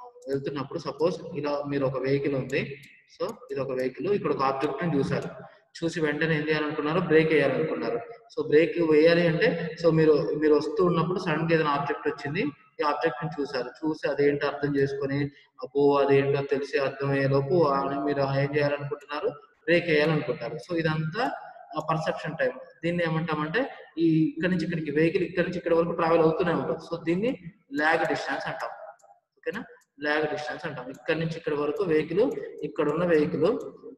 వెళ్తున్నప్పుడు సపోజ్ ఇలా మీరు ఒక వెహికల్ ఉంది. సో ఇది ఒక వెహికల్, ఇక్కడ ఒక ఆబ్జెక్ట్ ని చూసారు. చూసి వెంటనే ఏం చేయాలనుకున్నారు, బ్రేక్ వేయాలనుకున్నారు. సో బ్రేక్ వేయాలి అంటే సో మీరు వస్తూ ఉన్నప్పుడు సడన్ గా ఏదైనా ఆబ్జెక్ట్ వచ్చింది, ఈ ఆబ్జెక్ట్ ని చూసారు, చూసి అదేంటో అర్థం చేసుకొని అబ్బో అదేంటో తెలిసి అర్థమయ్యే లోపు మీరు ఏం చేయాలనుకుంటున్నారు, బ్రేక్ వేయాలనుకుంటారు. సో ఇదంతా పర్సెప్షన్ టైం. దీన్ని ఏమంటామంటే ఈ ఇక్కడ నుంచి ఇక్కడికి వెహికల్ ఇక్కడ నుంచి ఇక్కడ వరకు ట్రావెల్ అవుతూనే ఉంటుంది. సో దీన్ని లాగ్ డిస్టెన్స్ అంటాం. ఓకేనా, లాగ్ డిస్టెన్స్ అంటాం. ఇక్కడ నుంచి ఇక్కడ వరకు వెహికల్, ఇక్కడ ఉన్న వెహికల్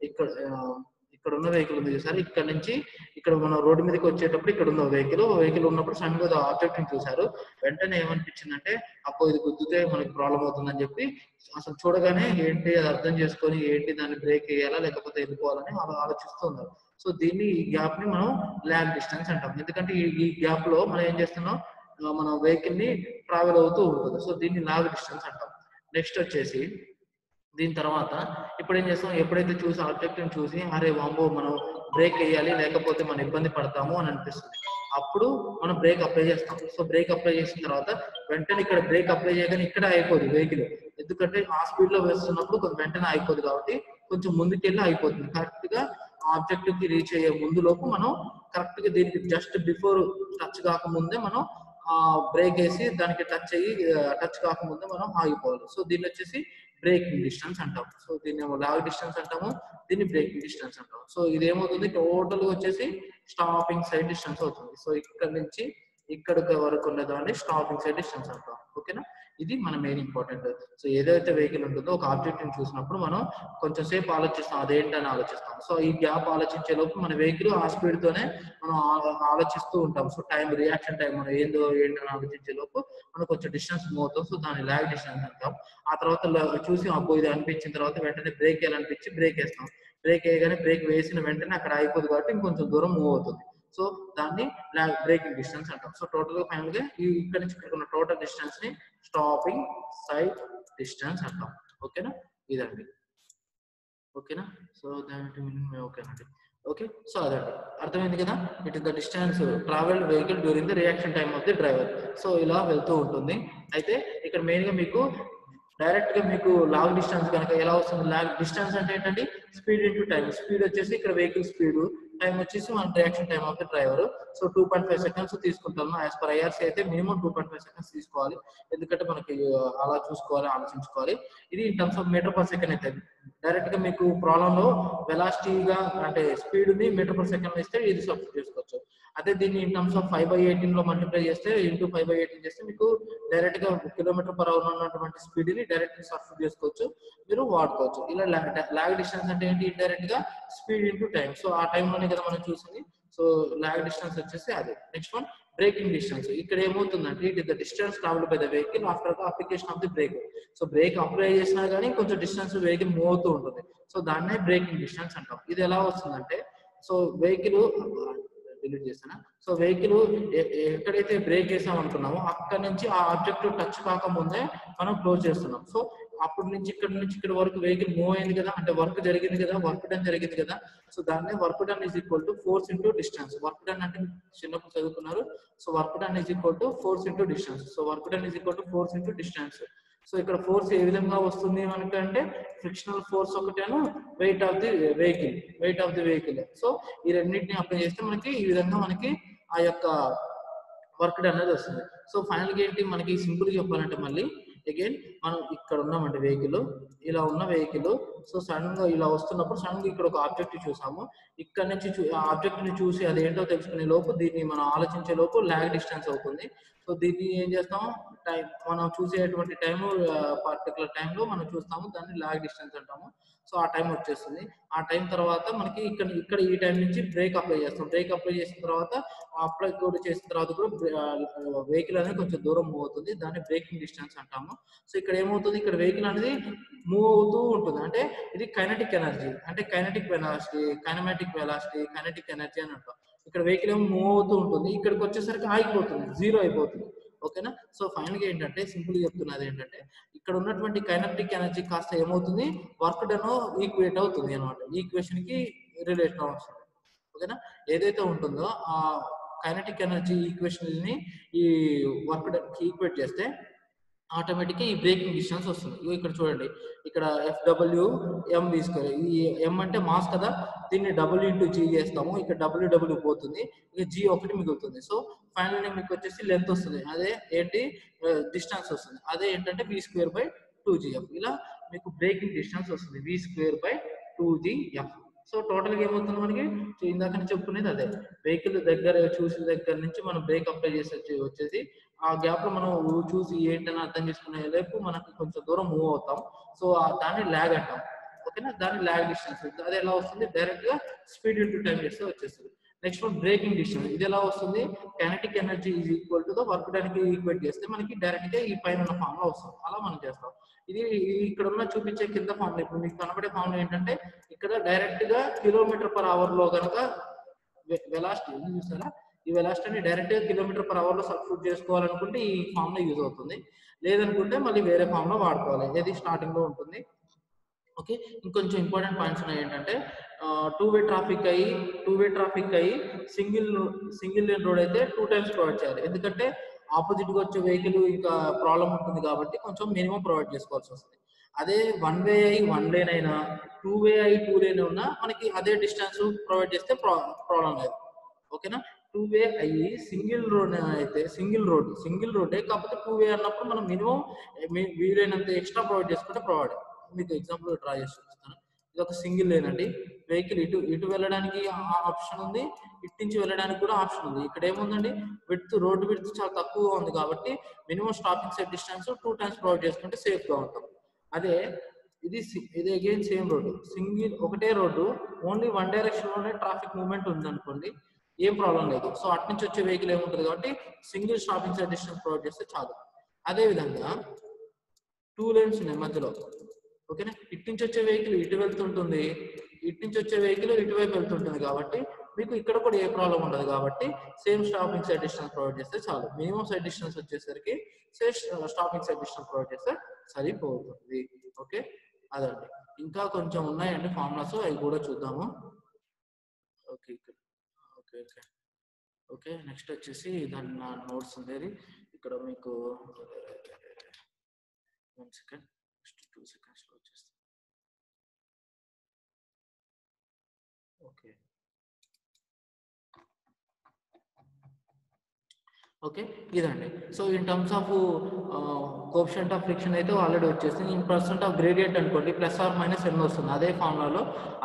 ఇక్కడ ఉన్న వెహికల్ ఉంది చూసారు, ఇక్కడ నుంచి ఇక్కడ మనం రోడ్డు మీదకి వచ్చేటప్పుడు ఇక్కడ ఉన్న వెహికల్ ఉన్నప్పుడు సడన్ గా ఆబ్జెక్ట్ ని చూసారు, వెంటనే ఏమనిపించిందంటే అప్పో ఇది గుద్దితే మనకి ప్రాబ్లం అవుతుందని చెప్పి అసలు చూడగానే ఏంటి అది అర్థం చేసుకొని ఏంటి దాన్ని బ్రేక్ వేయాలా లేకపోతే వెళ్ళిపోవాలని అలా ఆలోచిస్తున్నారు. సో దీన్ని ఈ గ్యాప్ ని మనం లాగ్ డిస్టెన్స్ అంటాం. ఎందుకంటే ఈ గ్యాప్ లో మనం ఏం చేస్తున్నాం, మన వెహికల్ ని ట్రావెల్ అవుతూ ఉంటుంది. సో దీన్ని లాగ్ డిస్టెన్స్ అంటాం. నెక్స్ట్ వచ్చేసి దీని తర్వాత ఇప్పుడు ఏం చేస్తాం, ఎప్పుడైతే చూసి ఆబ్జెక్ట్ ని చూసి అరే వాంబో మనం బ్రేక్ వేయాలి లేకపోతే మనం ఇబ్బంది పడతాము అని అనిపిస్తుంది, అప్పుడు మనం బ్రేక్ అప్లై చేస్తాం. సో బ్రేక్ అప్లై చేసిన తర్వాత వెంటనే ఇక్కడ బ్రేక్ అప్లై చేయగానే ఇక్కడ అయిపోదు వెహికల్, ఎందుకంటే ఆ స్పీడ్ లో వేస్తున్నప్పుడు కొంచెం వెంటనే అయిపోదు కాబట్టి కొంచెం ముందుకెళ్ళి అయిపోతుంది. కరెక్ట్ గా ఆబ్జెక్ట్ కి రీచ్ అయ్యే ముందు లోపు మనం కరెక్ట్ గా దీనికి జస్ట్ బిఫోర్ టచ్ కాకముందే మనం బ్రేక్ వేసి దానికి టచ్ కాకముందే మనం ఆగిపోవాలి. సో దీన్ని వచ్చేసి బ్రేకింగ్ డిస్టెన్స్ అంటాం. సో దీన్ని లాగ్ డిస్టెన్స్ అంటాము, దీన్ని బ్రేకింగ్ డిస్టెన్స్ అంటాం. సో ఇది ఏమవుతుంది, టోటల్ గా వచ్చేసి స్టాపింగ్ సైడ్ డిస్టెన్స్ అవుతుంది. సో ఇక్కడ నుంచి ఇక్కడ వరకు ఉన్నదాన్ని స్టాపింగ్ సైడ్ డిస్టెన్స్ అంటాం. ఓకేనా, ఇది మన మెయిన్ ఇంపార్టెంట్. సో ఏదైతే వెహికల్ ఉంటుందో ఒక ఆబ్జెక్ట్ ని చూసినప్పుడు మనం కొంచెం సేపు ఆలోచిస్తాం, అదేంటని ఆలోచిస్తాం. సో ఈ గ్యాప్ ఆలోచించే లోపు మన వెహికల్ ఆ స్పీడ్ తోనే మనం ఆలోచిస్తూ ఉంటాం. సో టైం రియాక్షన్ టైం మనం ఏంటని ఆలోచించే లోపు మనం కొంచెం డిస్టెన్స్ మూవ్ అవుతాం. సో దాన్ని లాగ్ డిస్టెన్స్ అంటాం. ఆ తర్వాత చూసి అబ్బో ఇది అనిపించిన తర్వాత వెంటనే బ్రేక్ వేయాలనిపించి బ్రేక్ వేస్తాం. బ్రేక్ వేయగానే బ్రేక్ వేసిన వెంటనే అక్కడ అయిపోదు కాబట్టి ఇంకొంచెం దూరం మూవ్ అవుతుంది. సో దాన్ని బ్రేకింగ్ డిస్టెన్స్ అంటాం. సో టోటల్ గా ఫైనల్ గా ఇక్కడ నుంచి ఇక్కడ ఉన్న టోటల్ డిస్టెన్స్ ని స్టాపింగ్ సైడ్ డిస్టెన్స్ అంటాం. ఓకేనా, ఇదండి. ఓకేనా, సో దాని ఓకేనండి. ఓకే, సో అదండి అర్థమైంది కదా. It is the distance travelled vehicle during the reaction time of the driver. So ఇలా వెళ్తూ ఉంటుంది. అయితే ఇక్కడ మెయిన్ గా మీకు డైరెక్ట్ గా మీకు లాగ్ డిస్టెన్స్ కనుక ఎలా వస్తుంది, లాగ్ డిస్టెన్స్ అంటే ఏంటంటే స్పీడ్ ఇంటూ టైం. స్పీడ్ వచ్చేసి ఇక్కడ వెహికల్ స్పీడ్, టైం వచ్చేసి మన reaction time of the driver. So 2.5 seconds తీసుకుంటాను. యాజ్ పర్ ఐఆర్సీ అయితే మినిమం 2.5 సెకండ్స్ తీసుకోవాలి, ఎందుకంటే మనకి అలా చూసుకోవాలి, ఆలోచించుకోవాలి. ఇది in terms of meter per second అయితే డైరెక్ట్ గా మీకు ప్రాబ్లం లో వెలాసిటీగా అంటే స్పీడ్ ని మీటర్ పర్ సెకండ్ ఇస్తే ఇది సబ్స్టిట్యూట్ చేసుకోవచ్చు. అదే దీన్ని ఇన్ టర్మ్స్ ఆఫ్ 5/18 లో మల్టిప్లై చేస్తే ఇంటూ 5/18 చేస్తే మీకు డైరెక్ట్ గా కిలోమీటర్ పర్ అవర్ ఉన్నటువంటి స్పీడ్ ని డైరెక్ట్ సబ్స్టిట్యూట్ చేసుకోవచ్చు, మీరు వాడుకోవచ్చు. ఇలా లాగ్ డిస్టెన్స్ అంటే ఏంటి, ఇండైరెక్ట్ గా స్పీడ్ ఇంటూ టైం. సో ఆ టైం లోనే కదా మనం చూసింది. సో లాగ్ డిస్టెన్స్ వచ్చేసి అదే. Next one braking distance. ఇక్కడ ఏమవుతుందంటే it is the distance travelled by the vehicle after the application of the brake. So brake apply చేసినా కానీ కొంచెం డిస్టెన్స్ వెహికల్ మూవ్ అవుతూ ఉంటుంది. సో దాన్నే బ్రేకింగ్ డిస్టెన్స్ అంటాం. ఇది ఎలా వస్తుందంటే సో వెహికల్ డిలీట్ చేస్తానా. సో వెహికల్ ఎక్కడైతే బ్రేక్ వేసాం అనుకున్నామో అక్కడ నుంచి ఆ ఆబ్జెక్ట్ టచ్ కాకముందే మనం క్లోజ్ చేస్తున్నాం. సో అప్పటి నుంచి ఇక్కడ వరకు వెహికల్ మూవ్ అయింది కదా, అంటే వర్క్ జరిగింది కదా, వర్క్ డన్ జరిగింది కదా. సో దాన్ని work done is equal to force into distance. Work done అంటే చిన్నప్పుడు చదువుకున్నారు. So work done is equal to force into distance. So work done is equal to force into distance. So ఇక్కడ force ఏ విధంగా వస్తుంది మనకంటే frictional force ఒకటేను weight of the vehicle. So ఈ రెండింటిని అప్లై చేస్తే మనకి ఈ విధంగా మనకి ఆ యొక్క వర్క్ అనేది వస్తుంది. సో ఫైనల్ గా ఏంటి మనకి సింపుల్ చెప్పాలంటే మళ్ళీ అగైన్ మనం ఇక్కడ ఉన్నామంటే వెహికల్, ఇలా ఉన్న వెహికల్. సో సడన్ గా ఇలా వస్తున్నప్పుడు సడన్ గా ఇక్కడ ఒక ఆబ్జెక్ట్ చూసాము, ఇక్కడ నుంచి ఆ ఆబ్జెక్ట్ ని చూసి అదేంటో తెలుసుకునే లోపు దీన్ని మనం ఆలోచించే లోపు లాగ్ డిస్టెన్స్ అవుతుంది. సో దీన్ని ఏం చేస్తాం, టైం మనం చూసేటువంటి టైం పర్టికులర్ టైంలో మనం చూస్తాము, దాన్ని లాగ్ డిస్టెన్స్ అంటాము. సో ఆ టైం వచ్చేస్తుంది. ఆ టైం తర్వాత మనకి ఇక్కడ ఈ టైం నుంచి బ్రేక్ అప్లై చేస్తాం. బ్రేక్ అప్లై చేసిన తర్వాత అప్లై కూడా చేసిన తర్వాత కూడా వెహికల్ అనేది కొంచెం దూరం మూవ్ అవుతుంది, దాన్ని బ్రేకింగ్ డిస్టెన్స్ అంటాము. సో ఇక్కడ ఏమవుతుంది, ఇక్కడ వెహికల్ అనేది మూవ్ అవుతూ ఉంటుంది. అంటే ఇది కైనెటిక్ ఎనర్జీ, అంటే కైనెటిక్ వెలాసిటీ, కైనెటిక్ ఎనర్జీ అని అంటాం. ఇక్కడ వెహికల్ ఏమో మూవ్ అవుతూ ఉంటుంది, ఇక్కడికి వచ్చేసరికి ఆగిపోతుంది, జీరో అయిపోతుంది. ఓకేనా. సో ఫైనల్ గా ఏంటంటే సింపుల్ చెప్తున్నది ఏంటంటే ఇక్కడ ఉన్నటువంటి కైనెటిక్ ఎనర్జీ కాస్త ఏమవుతుంది, వర్క్ డన్ ఈక్వేట్ అవుతుంది అనమాట, ఈక్వేషన్ కి రిలేషన్ అవుతుంది. ఓకేనా. ఏదైతే ఉంటుందో ఆ కైనెటిక్ ఎనర్జీ ఈక్వేషన్ ని ఈ వర్క్ డన్ కి ఈక్వేట్ చేస్తే ఆటోమేటిక్గా ఈ బ్రేకింగ్ డిస్టెన్స్ వస్తుంది. ఇక్కడ చూడండి, ఇక్కడ FW MV స్క్వేర్, ఈ M అంటే మాస్ కదా, దీన్ని W/G చేస్తాము. ఇక్కడ W పోతుంది, ఇక G ఒకటి మిగులుతుంది. సో ఫైనల్లీ మీకు వచ్చేసి లెంత్ వస్తుంది, అదే ఏంటి డిస్టెన్స్ వస్తుంది, అదే ఏంటంటే V²/2GF. ఇలా మీకు బ్రేకింగ్ డిస్టెన్స్ వస్తుంది, V²/2GF. సో టోటల్గా ఏమవుతుంది మనకి, ఇందాక నుంచి చెప్పుకునేది అదే, వెహికల్ దగ్గర చూసిన దగ్గర నుంచి మనం బ్రేక్ అప్లై చేసి వచ్చేసి ఆ గ్యాప్ లో మనం చూసి ఏంటని అర్థం చేసుకునే లేపు మనకు కొంచెం దూరం మూవ్ అవుతాం. సో దాన్ని ల్యాగ్ అంటాం. ఓకేనా, దాన్ని ల్యాగ్ డిస్టెన్స్. అది ఎలా వస్తుంది, డైరెక్ట్ గా స్పీడ్ ఇంటూ టైం చేస్తే వచ్చేస్తుంది. Next one braking distance. ఇది ఎలా వస్తుంది, kinetic energy is equal to the work done కి ఈక్వేట్ చేస్తే మనకి డైరెక్ట్ గా ఈ పైన ఉన్న ఫామ్ లో వస్తుంది. అలా మనం చేస్తాం. ఇది ఇక్కడ ఉన్న చూపించే కింద ఫామ్ లో, ఇప్పుడు మీకు కనబడే ఫామ్ లో ఏంటంటే ఇక్కడ డైరెక్ట్ గా km/h లో కనుక వెలాసిటీ చూసారా, ఈ వెలాసిటీని డైరెక్ట్ గా km/h లో సబ్స్టిట్యూట్ చేసుకోవాలనుకుంటే ఈ ఫామ్ లో యూజ్ అవుతుంది. లేదనుకుంటే మళ్ళీ వేరే ఫామ్ లో వాడుకోవాలి, ఏది స్టార్టింగ్ లో ఉంటుంది. ఓకే, ఇంకొంచెం ఇంపార్టెంట్ పాయింట్స్ ఉన్నాయి ఏంటంటే, టూ వే ట్రాఫిక్ అయ్యి సింగిల్ లేన్ రోడ్ అయితే 2 times ప్రొవైడ్ చేయాలి. ఎందుకంటే ఆపోజిట్ గా వచ్చే వెహికల్ ఇంకా ప్రాబ్లం ఉంటుంది కాబట్టి కొంచెం మినిమం ప్రొవైడ్ చేసుకోవాల్సి వస్తుంది. అదే 1 వే అయి 1 lane అయినా, 2 వే అయి 2 lane ఉన్నా మనకి అదే డిస్టెన్స్ ప్రొవైడ్ చేస్తే ప్రాబ్లం లేదు. ఓకేనా, 2 వే అయ్యి సింగిల్ రోడ్ కాకపోతే 2 వే అన్నప్పుడు మనం మినిమం వీలైనంత ఎక్స్ట్రా ప్రొవైడ్ చేసుకుంటే ప్రొవైడ్. మీకు ఎగ్జాంపుల్ డ్రా చేసి చూపిస్తాను. ఇది ఒక సింగిల్ లేన్ అండి, వెహికల్ ఇటు వెళ్ళడానికి ఆప్షన్ ఉంది, ఇటు నుంచి వెళ్ళడానికి కూడా ఆప్షన్ ఉంది. ఇక్కడ ఏముందండి, రోడ్డు విడ్త్ చాలా తక్కువగా ఉంది కాబట్టి minimum stopping sight distance 2 times provide చేసుకుంటే సేఫ్ గా ఉంటాం. అదే ఇది అగైన్ సేమ్ రోడ్డు, ఒకటే రోడ్డు, ఓన్లీ వన్ డైరెక్షన్ లోనే ట్రాఫిక్ మూవ్మెంట్ ఉంది అనుకోండి, ఏం ప్రాబ్లం లేదు. సో అటు నుంచి వచ్చే వెహికల్ ఏముంటుంది కాబట్టి single stopping sight distance provide చేస్తే చాలు. అదే విధంగా 2 lanes ఉన్నాయి మధ్యలో. ఓకేనా, ఇటు నుంచి వచ్చే వెహికల్ ఇటు వెళ్తుంటుంది, ఇటు నుంచి వచ్చే వెహికల్ ఇటువైపు వెళ్తుంటుంది కాబట్టి మీకు ఇక్కడ కూడా ఏ ప్రాబ్లం ఉండదు. కాబట్టి same stopping sight distance provide చేస్తే చాలు. మినిమం సైడ్ డిస్టెన్స్ వచ్చేసరికి స్టాపింగ్ సైడ్ డిస్టెన్స్ ప్రొవైడ్ చేస్తే సరిపోతుంది. ఓకే, అదండి. ఇంకా కొంచెం ఉన్నాయండి ఫార్ములాస్, అవి కూడా చూద్దాము. Okay okay okay okay next వచ్చేసి దాని నా నోట్స్ ఉండేది ఇక్కడ మీకు. 1 second, నెక్స్ట్ 2 seconds లో వచ్చేస్తుంది. ఓకే ఓకే, ఇదండి. So in terms of coefficient of friction అయితే ఆల్రెడీ వచ్చేసింది. ఇన్ పర్సెంట్ ఆఫ్ గ్రేడియంట్ అనుకోండి, +or- వస్తుంది. అదే ఫార్ములాలో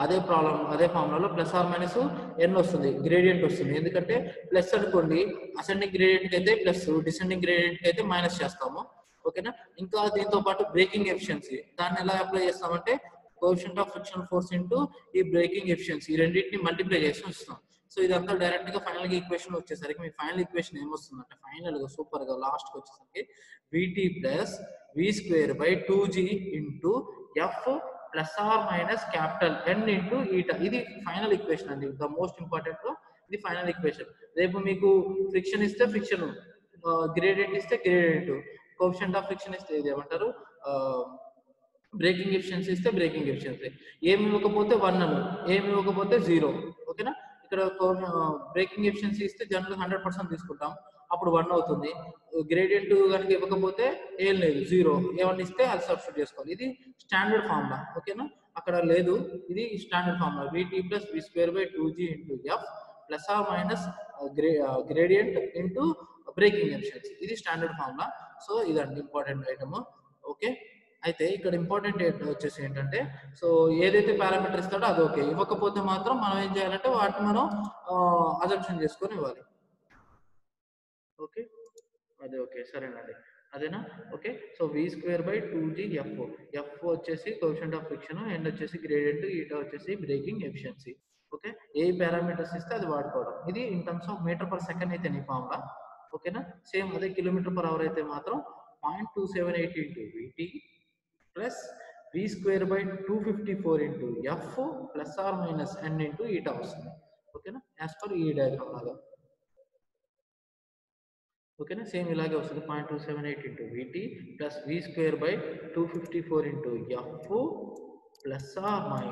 +or- వస్తుంది, గ్రేడియంట్ వస్తుంది. ఎందుకంటే ప్లస్ అనుకోండి, అసెండింగ్ గ్రేడియంట్ అయితే ప్లస్, డిసెండింగ్ గ్రేడియంట్ అయితే మైనస్ చేస్తాము. ఓకేనా, ఇంకా దీంతో పాటు బ్రేకింగ్ ఎఫిషియన్సీ, దాన్ని ఎలా అప్లై చేస్తామంటే coefficient of friction force into ఈ బ్రేకింగ్ ఎఫిషియన్సీ, ఈ రెండింటిని మల్టిప్లై చేసి వస్తాం. సో ఇదంతా డైరెక్ట్ గా ఫైనల్ గా ఈక్వేషన్ వచ్చేసరికి మీ ఫైనల్ ఈక్వేషన్ ఏమొస్తుందంటే, ఫైనల్ గా సూపర్ గా లాస్ట్ కి వచ్చేసరికి VT + V²/2G into F +or- N into eta. ఇది ఫైనల్ ఈక్వేషన్ అండి, ద మోస్ట్ ఇంపార్టెంట్. ఇది ఫైనల్ ఈక్వేషన్. రేపు మీకు ఫ్రిక్షన్ ఇస్తే ఫ్రిక్షన్, గ్రేడియంట్ ఇస్తే గ్రేడియంట్, కోఎఫిషియంట్ ఆఫ్ ఫ్రిక్షన్ ఇస్తే ఇది ఏమంటారు, బ్రేకింగ్ ఎఫిషియన్సీ ఇస్తే బ్రేకింగ్ ఎఫిషియన్సీ. ఏమి ఇవ్వకపోతే 1 అను, ఏమి ఇవ్వకపోతే 0. ఓకేనా, ఇక్కడ బ్రేకింగ్ ఎఫిషియన్సీ ఇస్తే జనరల్ 100% తీసుకుంటాం, అప్పుడు 1 అవుతుంది. గ్రేడియంట్ కనుక ఇవ్వకపోతే ఏం లేదు, 0. ఏమన్నా ఇస్తే అది సబ్స్టిట్యూట్ చేసుకోవాలి. ఇది స్టాండర్డ్ ఫార్ములా. ఓకేనా, అక్కడ లేదు, ఇది standard formula. VT + V²/2G into F +or- gradient into braking efficiency. ఇది స్టాండర్డ్ ఫార్ములా. సో ఇదండి ఇంపార్టెంట్ ఐటమ్. ఓకే, అయితే ఇక్కడ ఇంపార్టెంట్ వచ్చేసి ఏంటంటే, సో ఏదైతే పారామీటర్ ఇస్తాడో అది ఓకే, ఇవ్వకపోతే మాత్రం మనం ఏం చేయాలంటే వాటిని మనం అజంప్షన్ చేసుకొని ఇవ్వాలి. ఓకే, అదే ఓకే, సరేనండి, అదేనా. ఓకే, సో V²/2G F వచ్చేసి కోఎఫిషియంట్ ఆఫ్ ఫ్రిక్షన్, N వచ్చేసి గ్రేడియంట్, ఈటా వచ్చేసి బ్రేకింగ్ ఎఫిషియన్సీ. ఓకే, ఏ పారామీటర్స్ ఇస్తే అది వాడుకోవడం. ఇది ఇన్ టర్మ్స్ ఆఫ్ మీటర్/సెకండ్ అయితే నీ ఫార్ములా. ఓకేనా, సేమ్ అదే km/h అయితే మాత్రం 0.278 into VT + V²/254 into F +or- N into eta వస్తుంది. ఓకేనా, యాజ్ పర్ ఈ డయాగ్రామ్ లాగా. ఓకేనా, సేమ్ ఇలాగే వస్తుంది. 0.278 into VT + V²/254 into F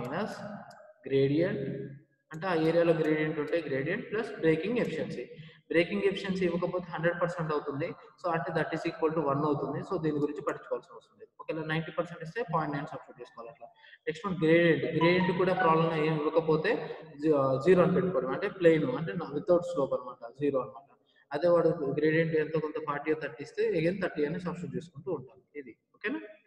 +or- gradient, అంటే ఆ ఏరియాలో గ్రేడియంట్ ఉంటే gradient plus braking efficiency. Braking efficiency ఇవ్వకపోతే 100% అవుతుంది. సో అంటే దట్ ఈస్ ఈక్వల్ టు 1 అవుతుంది. సో దీని గురించి పట్టించుకోవాల్సిన అవసరం లేదు. ఒకవేళ 90% ఇస్తే 0.9 సబ్స్టిట్యూట్ చేసుకోవాలి అట్లా. నెక్స్ట్ వన్ గ్రేడియంట్ కూడా ప్రాబ్లం ఏం ఇవ్వకపోతే 0 అని పెట్టుకోవడం, అంటే ప్లెయిన్ అంటే వితౌట్ స్లోప్ అనమాట, 0 అనమాట. అదే వాడు గ్రేడియంట్ ఎంతో కొంత 40 30 ఇస్తే అగైన్ 30 అని సబ్స్టిట్యూట్ చేసుకుంటూ ఉంటాం. ఇది ఓకేనా.